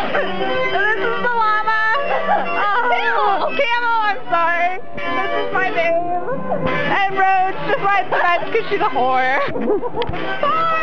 This is the llama. Oh, Camel, I'm sorry. This is my babe. And Roach just rides the bench because she's a whore. Bye.